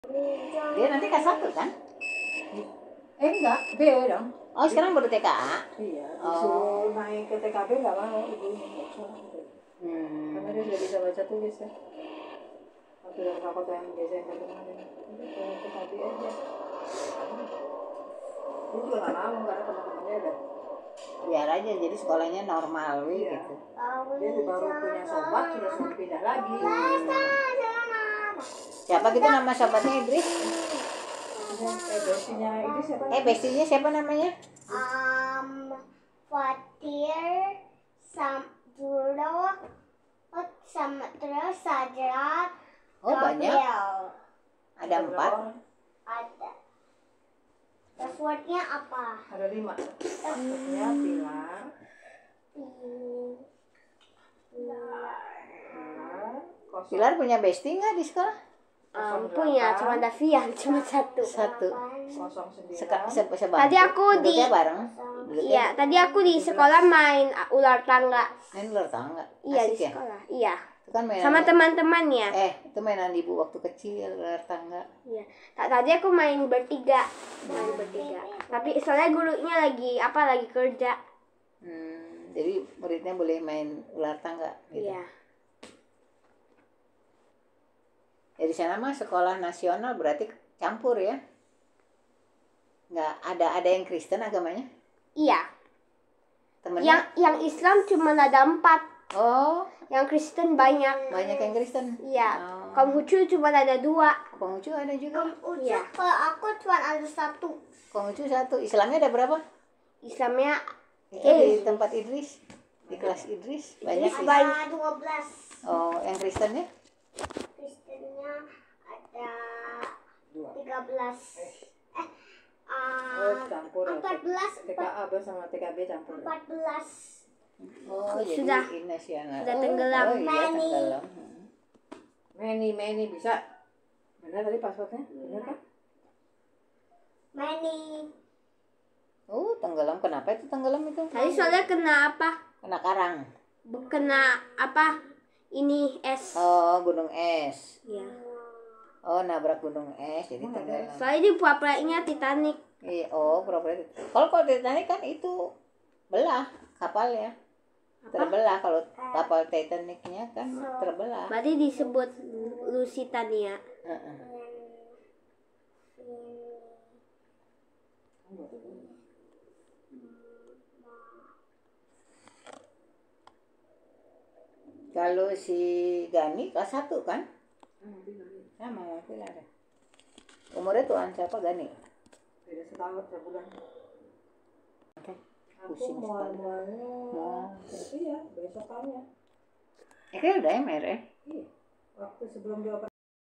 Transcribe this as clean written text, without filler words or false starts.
Dia nanti kelas 1 kan? Enggak, B dong. Oh, sekarang baru TKA? Iya, disuruh naik ke TKB nggak mau ibunya. Karena dia sudah bisa baca tulis ya. Waktu dari kakak yang Desember kemarin, udah ke TKB aja. Dia juga nggak mau karena teman-temannya ada. Biar aja jadi sekolahnya normal Iya. gitu. Dia baru punya sobat sudah suruh pindah lagi. Siapa gitu nama sobatnya Idris? Bestinya Idris siapa? Bestinya siapa namanya? Fatir, Samduro, sama terus Sadrat. Oh, banyak. Ada 4. Ada. Passwordnya apa? Ada 5. Passwordnya Pilar. Pilar punya bestie nggak di sekolah? Punya, cuma Davian, cuma satu. 09. Tadi aku Duduknya bareng. Iya, tadi aku di sekolah main ular tangga. Main ular tangga. Iya, Asik di ya? sekolah. Iya. Itu kan mainan. Sama teman-temannya. Itu mainan ibu waktu kecil, ular tangga. Iya. Tadi aku main bertiga. Tapi soalnya gurunya lagi kerja. Jadi muridnya boleh main ular tangga gitu. Iya. Ya di sana mah sekolah nasional berarti campur ya? Nggak ada yang Kristen agamanya? Iya. Temennya? Yang Islam cuma ada 4. Oh, Yang Kristen banyak. banyak yang Kristen. Iya. Oh. Konghucu cuma ada 2. Konghucu ada juga. Iya. Kalau aku cuma ada 1. Konghucu 1. Islamnya ada berapa? Islamnya Itu di tempat Idris, di kelas Idris banyak sih. ada 12. Oh, yang Kristennya? Kristennya ada 13. Campur. 14. TKA sama TKB campur. 14. Oh, Sudah. jadi nasional. Sudah tenggelam. Oh iya, tenggelam. Many bisa. Benar tadi passwordnya? Benar kan? Many. Oh, tenggelam. Kenapa itu tenggelam itu? Tadi soalnya kena apa? Kena karang. Kena apa? Ini es. Oh, gunung es. Iya. Oh, nabrak gunung es jadi tenggelam. Soalnya di pura-puranya Titanic. Iya, oh, pura-pura. Kalau Titanic kan itu belah kapalnya. Terbelah kalau kapal Titanicnya kan terbelah. Berarti disebut Lusitania. Kalau si Gani kelas 1 kan? Sama Pilar ya. Umurnya tuan siapa Gani? Beda setahun sebulan. Aku Pusing sekali. Iya, besokannya. Kayaknya udah MR ya? Iya. Waktu sebelum dioperasi.